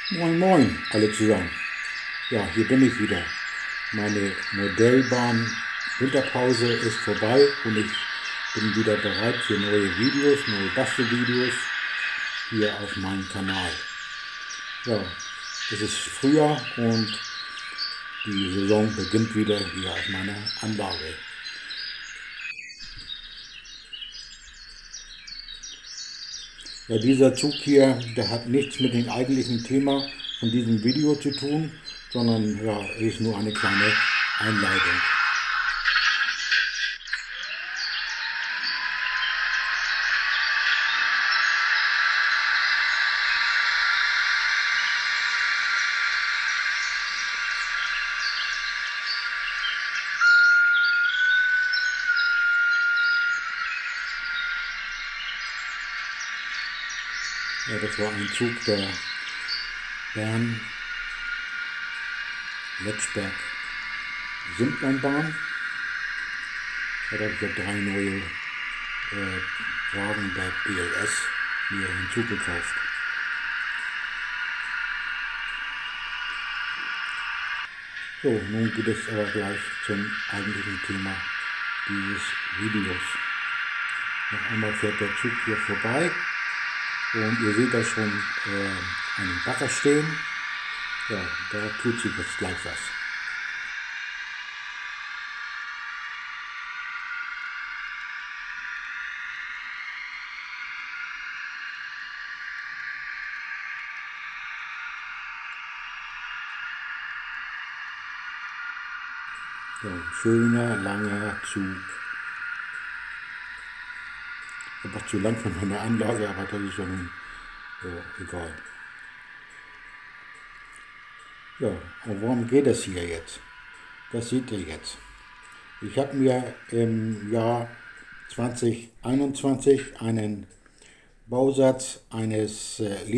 Moin Moin alle zusammen. Ja, hier bin ich wieder. Meine Modellbahn-Winterpause ist vorbei und ich bin wieder bereit für neue Videos, neue Bastelvideos hier auf meinem Kanal. Ja, es ist Frühjahr und die Saison beginnt wieder hier auf meiner Anlage. Ja, dieser Zug hier, der hat nichts mit dem eigentlichen Thema von diesem Video zu tun, sondern ja, ist nur eine kleine Einleitung. Ja, das war ein Zug der Bern-Letschberg-Simplonbahn. Da habe ich ja 3 neue Wagen der BLS hier hinzugekauft. So, nun geht es aber gleich zum eigentlichen Thema dieses Videos. Noch einmal fährt der Zug hier vorbei und ihr seht da schon einen Bagger stehen. Ja, da tut sich jetzt gleich was. So, ein schöner, langer Zug. Einfach zu lang für meine Anlage, aber das ist ja nun egal. Ja, und worum geht es hier jetzt? Das seht ihr jetzt. Ich habe mir im Jahr 2021 einen Bausatz eines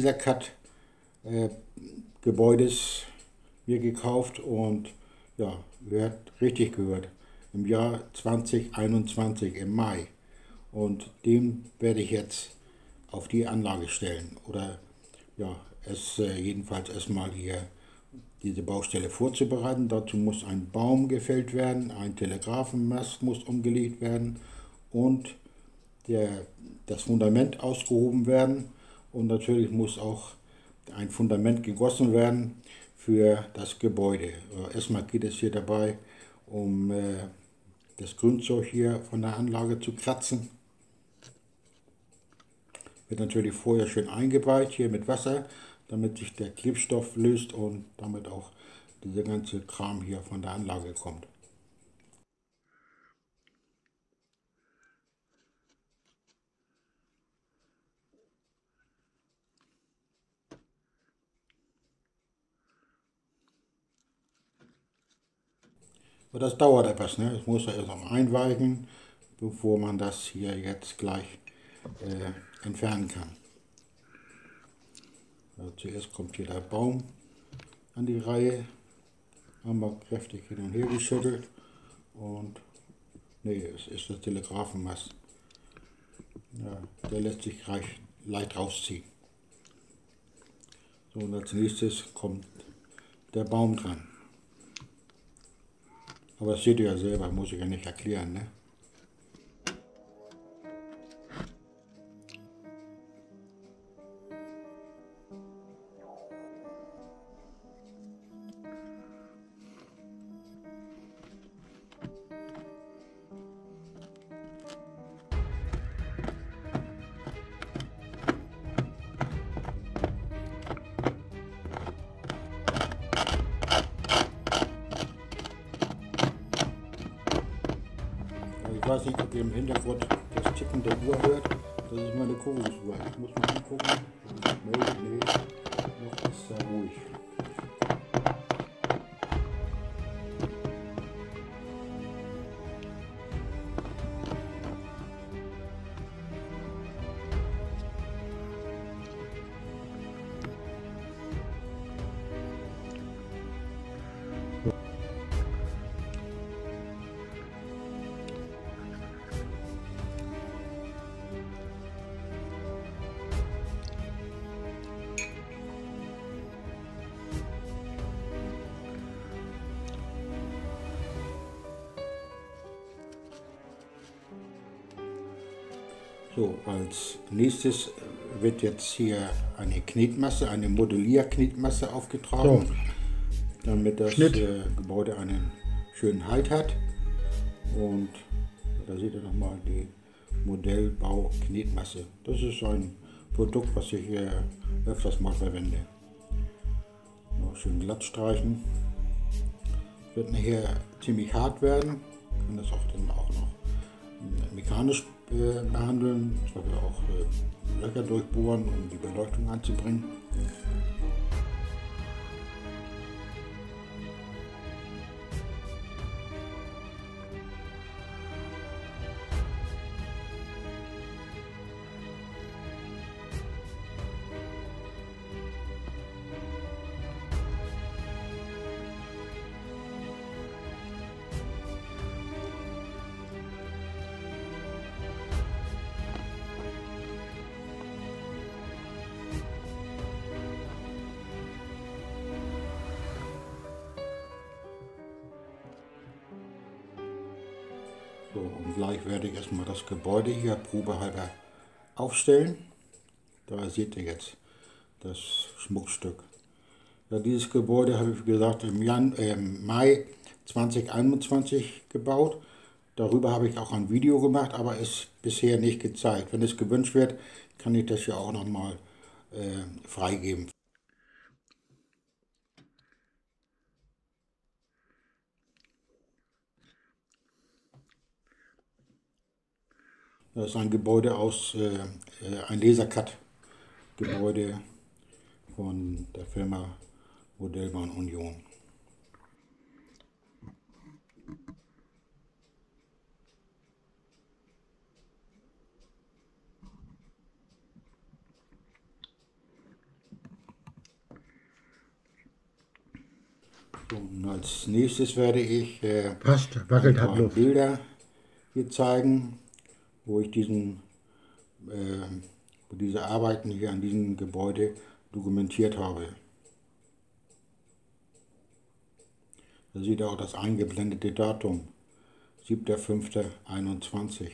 Lasercut-Gebäudes mir gekauft und ja, ihr habt richtig gehört, im Jahr 2021, im Mai. Und den werde ich jetzt auf die Anlage stellen oder ja, es jedenfalls erstmal hier diese Baustelle vorzubereiten. Dazu muss ein Baum gefällt werden, ein Telegrafenmast muss umgelegt werden und das Fundament ausgehoben werden und natürlich muss auch ein Fundament gegossen werden für das Gebäude. Erstmal geht es hier dabei um das Grundzeug hier von der Anlage zu kratzen. Wird natürlich vorher schön eingeweicht hier mit Wasser, damit sich der Klebstoff löst und damit auch dieser ganze Kram hier von der Anlage kommt. Aber das dauert etwas, ne? Es muss ja erst noch einweichen, bevor man das hier jetzt gleich entfernen kann. Also zuerst kommt hier der Baum an die Reihe, einmal kräftig hin und her geschüttelt und nee, es ist der Telegrafenmast. Ja, der lässt sich leicht rausziehen. So, und als nächstes kommt der Baum dran. Aber das seht ihr ja selber, muss ich ja nicht erklären, ne? Ich weiß nicht, ob ihr im Hintergrund das Ticken der Uhr hört. Das ist meine Kogusuhr. Ich muss mal angucken. Nee, noch ist er ruhig. So, als nächstes wird jetzt hier eine Knetmasse, eine Modellierknetmasse aufgetragen, damit das Gebäude einen schönen Halt hat. Und da seht ihr nochmal die Modellbau-Knetmasse. Das ist ein Produkt, was ich öfters mal verwende. Noch schön glatt streichen. Wird nachher ziemlich hart werden. Kann das auch dann auch noch mechanisch behandeln, zum Beispiel auch Löcher durchbohren, um die Beleuchtung anzubringen. So, und gleich werde ich erstmal das Gebäude hier probehalber aufstellen. Da seht ihr jetzt das Schmuckstück. Ja, dieses Gebäude habe ich, wie gesagt, im Mai 2021 gebaut. Darüber habe ich auch ein Video gemacht, aber ist bisher nicht gezeigt. Wenn es gewünscht wird, kann ich das ja auch nochmal freigeben. Das ist ein Gebäude ein Lasercut-Gebäude von der Firma Modellbahn Union. So, und als nächstes werde ich ein paar Bilder hier zeigen, wo ich diese Arbeiten hier an diesem Gebäude dokumentiert habe. Da seht ihr auch das eingeblendete Datum, 7.5.21.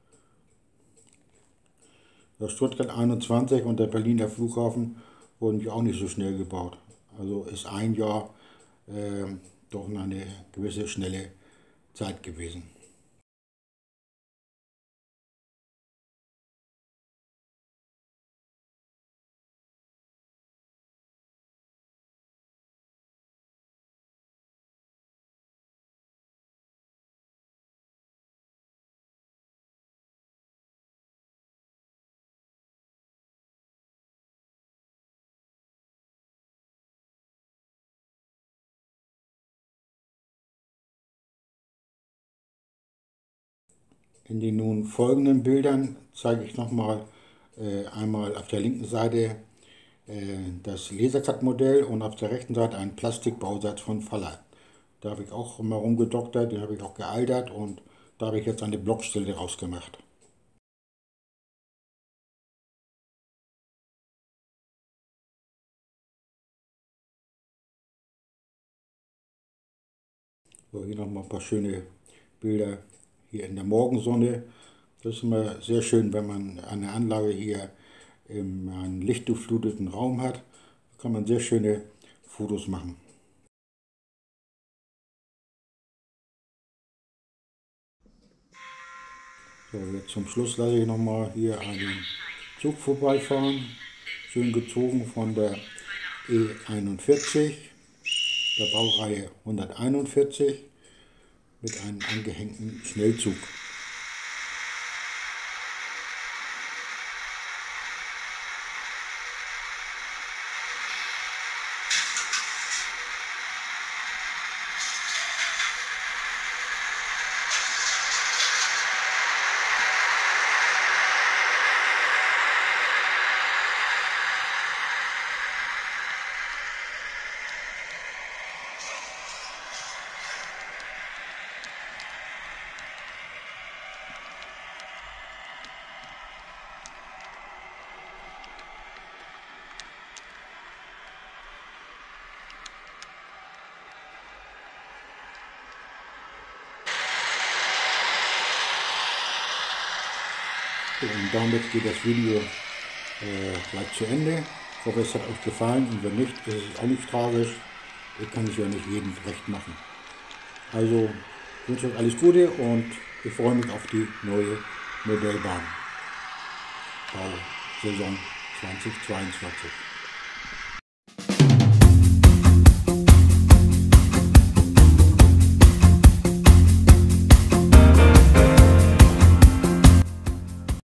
Das Stuttgart 21 und der Berliner Flughafen wurden ja auch nicht so schnell gebaut. Also ist ein Jahr doch eine gewisse schnelle Zeit gewesen. In den nun folgenden Bildern zeige ich nochmal einmal auf der linken Seite das Lasercut-Modell und auf der rechten Seite einen Plastikbausatz von Faller. Da habe ich auch mal rumgedoktert, den habe ich auch gealtert und da habe ich jetzt eine Blockstelle rausgemacht. So, hier nochmal ein paar schöne Bilder hier in der Morgensonne. Das ist immer sehr schön, wenn man eine Anlage hier in einem lichtdurchfluteten Raum hat. Da kann man sehr schöne Fotos machen. So, jetzt zum Schluss lasse ich nochmal hier einen Zug vorbeifahren. Schön gezogen von der E41, der Baureihe 141 mit einem angehängten Schnellzug. So, und damit geht das Video gleich zu Ende. Ich hoffe, es hat euch gefallen und wenn nicht, ist es auch nicht tragisch. Ich kann es ja nicht jedem recht machen. Also, ich wünsche euch alles Gute und ich freue mich auf die neue Modellbahn. Saison 2022.